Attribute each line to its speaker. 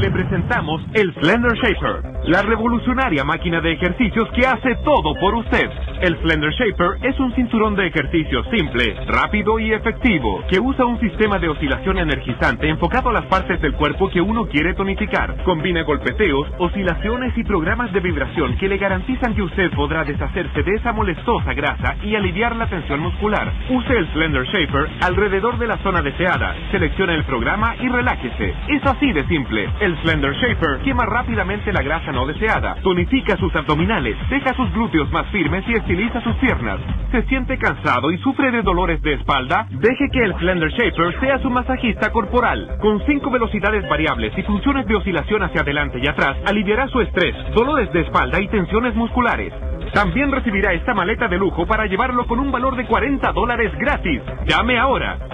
Speaker 1: le presentamos el Slender Shaper, la revolucionaria máquina de ejercicios que hace todo por usted. El Slender Shaper es un cinturón de ejercicios simple, rápido y efectivo, que usa un sistema de oscilación energizante enfocado a las partes del cuerpo que uno quiere tonificar. Combina golpeteos, oscilaciones y programas de vibración que le garantizan que usted podrá deshacerse de esa molestosa grasa y aliviar la tensión muscular. Use el Slender Shaper alrededor de la zona deseada, seleccione el programa y relájese. Es así de simple. El Slender Shaper quema rápidamente la grasa no deseada, tonifica sus abdominales, deja sus glúteos más firmes y estiliza sus piernas. ¿Se siente cansado y sufre de dolores de espalda? Deje que el Slender Shaper sea su masajista corporal. Con 5 velocidades variables y funciones de oscilación hacia adelante y atrás, aliviará su estrés, dolores de espalda y tensiones musculares. También recibirá esta maleta de lujo para llevarlo con un valor de $40 gratis. Llame ahora